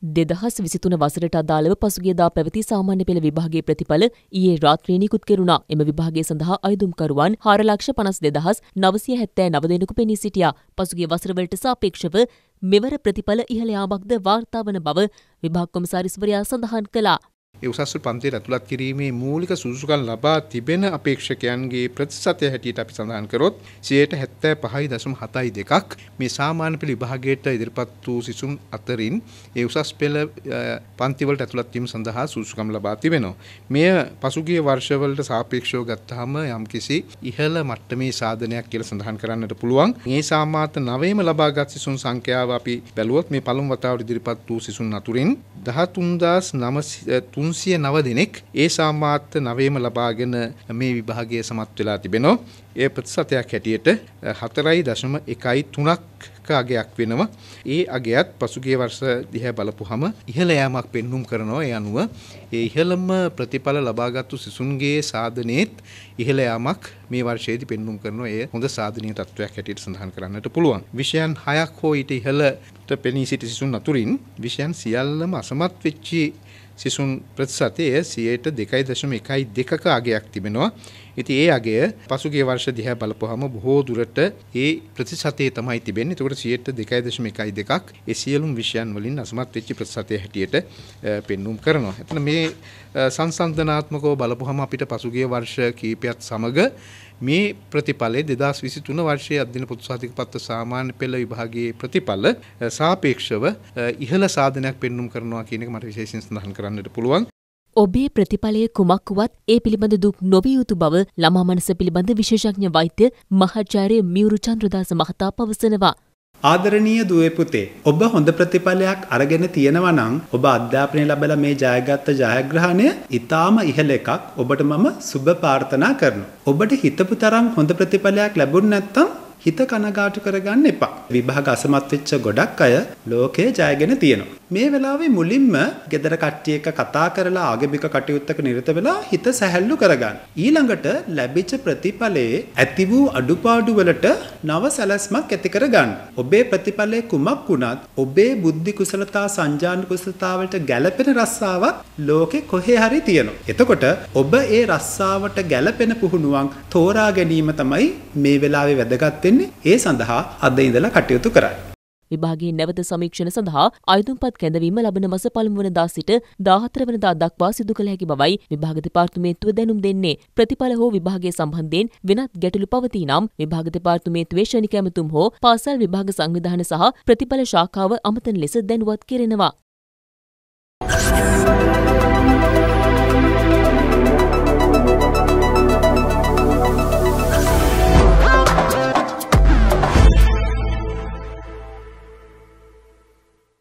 2023 වසරට අදාළව පසුගියදා පැවති සාමාන්‍ය පෙළ විභාගයේ ප්‍රතිඵල ඊයේ රාත්‍රියේ නිකුත් කෙරුණා. එම විභාගය සඳහා අයදුම්කරුවන් 4,52,979 දෙනෙකු පෙනී සිටියා. පසුගිය වසරවලට සාපේක්ෂව මෙවර ප්‍රතිඵල ඉහළ යාමක්ද වාර්තා වන බව විභාග කොමසාරිස්වරයා සඳහන් කළා. ඒ උසස් පන්තියට ඇතුළත් කිරීමේ මූලික සුදුසුකම් ලබා තිබෙන අපේක්ෂකයන්ගේ ප්‍රතිශතය හැටියට අපි සඳහන් කරොත් 75.72ක් මේ සාමාන්‍ය පෙළ විභාගයට ඉදිරිපත් වූ සිසුන් අතරින් ඒ උසස් පෙළ පන්තිවලට ඇතුළත් වීම සඳහා සුදුසුකම් ලබා තිබෙනවා. මෙය පසුගිය වර්ෂවලට සාපේක්ෂව ගත්තාම යම්කිසි ඉහළ මට්ටමේ සාධනයක් කියලා සඳහන් කරන්නට පුළුවන්. මේ සාමාන්‍ය 9ම ලබාගත් සිසුන් සංඛ්‍යාව අපි බැලුවොත් මේ පළමු වතාවට ඉදිරිපත් වූ සිසුන් අතුරින් 13,309 දෙනෙක් ඒ සාමාන්‍ය 9ම ලබාගෙන මේ විභාගයේ සමත් වෙලා තිබෙනවා. ඒ ප්‍රතිශතයක් හැටියට 4.13ක අගයක් වෙනවා. ඒ අගයත් පසුගිය වර්ෂ දිහා බලපුවහම ඉහළ යාමක් පෙන්눔 කරනවා. ඒ අනුව ඒ ඉහළම ප්‍රතිඵල ලබාගත්තු සිසුන්ගේ සාධනෙත් ඉහළ යාමක් මේ වර්ෂයේදී පෙන්눔 කරනවා. ඒ හොඳ සාධනීය තත්වයක් හැටියට සඳහන් කරන්නට පුළුවන්. විෂයන් 6ක් හෝ ඊට ඉහළට පෙනී සිටි සිසුන් අතුරින් විෂයන් සියල්ලම අසමත් වෙච්චි සිසුන් ප්‍රතිශතය 2.12ක අගයක් තිබෙනවා. ඉතින් ඒ අගය පසුගිය වර්ෂ දිහා බලපුවහම බොහෝ දුරට ඒ ප්‍රතිශතයේ තමයි තිබෙන්නේ. ඒකට 2.12ක් ඒ සියලුම විෂයන් වලින් අසමත් වෙච්ච ප්‍රතිශතය හැටියට පෙන්눔 කරනවා. එතන මේ සංසන්දනාත්මකව බලපුවහම අපිට පසුගිය වර්ෂ කීපයත් සමග මේ ප්‍රතිඵලයේ 2023 වර්ෂයේ අධ්‍යයන පොදු සහතිකපත්‍ර සාමාන්‍ය පෙළ විභාගයේ ප්‍රතිඵල සාපේක්ෂව ඉහළ සාධනයක් පෙන්눔 කරනවා කියන එක මට විශේෂයෙන් සඳහන් කරන්නට පුළුවන්. ඔබේ ප්‍රතිඵලය කුමක් වුවත් ඒ පිළිබඳ දුක් නොවිය යුතු බව ළමා මනස පිළිබඳ විශේෂඥ වෛද්‍ය මහාචාර්ය මියුරු චන්ද්‍රදාස මහතා පවසනවා. ආදරණීය දුවේ පුතේ, ඔබ හොඳ ප්‍රතිඵලයක් අරගෙන තියෙනවා නම් ඔබ අධ්‍යාපනය ලැබලා මේ ජයගත්ත ජයග්‍රහණය ඊටාම ඉහළ එකක්. ඔබට මම සුබ ප්‍රාර්ථනා කරනවා. ඔබට හිතපු තරම් හොඳ ප්‍රතිඵලයක් ලැබුණ නැත්නම් හිත කනගාටු කරගන්න එපා. විභාග අසමත් වෙච්ච ගොඩක් අය ලෝකේ ජයගෙන තියෙනවා. මේ වෙලාවේ මුලින්ම ගෙදර කට්ටිය එක්ක කතා කරලා ආගමික කටයුත්තක නිරත වෙලා හිත සැහැල්ලු කරගන්න. ඊළඟට ලැබිච්ච ප්‍රතිඵලයේ ඇති වූ අඩුපාඩු වලට නව සැලැස්මක් ඇති කරගන්න. ඔබේ ප්‍රතිඵලය කුමක් වුණත් ඔබේ බුද්ධි කුසලතා සංජාන කුසලතා වලට ගැළපෙන රස්සාවක් ලෝකේ කොහේ හරි තියෙනවා. එතකොට ඔබ ඒ රස්සාවට ගැළපෙන පුහුණුවක් තෝරා ගැනීම තමයි මේ වෙලාවේ වැදගත්. ඒ සඳහා අද ඉඳලා කටයුතු කරයි. විභාගයේ නැවත සමීක්ෂණ සඳහා අයදුම්පත් කැඳවීම ලබන මාස 1 වෙනිදා සිට 14 වෙනිදා දක්වා සිදු කළ හැකි බවයි විභාග දෙපාර්තමේන්තුව දැනුම් දෙන්නේ. ප්‍රතිඵල හෝ විභාගයේ සම්බන්ධයෙන් වෙනත් ගැටලු පවතී නම් විභාග දෙපාර්තමේන්තුවේ ශනික ඇමතුම් හෝ පාසල් විභාග සංවිධාන සහ ප්‍රතිඵල ශාඛාව අමතන ලෙස දැනුවත් කෙරෙනවා.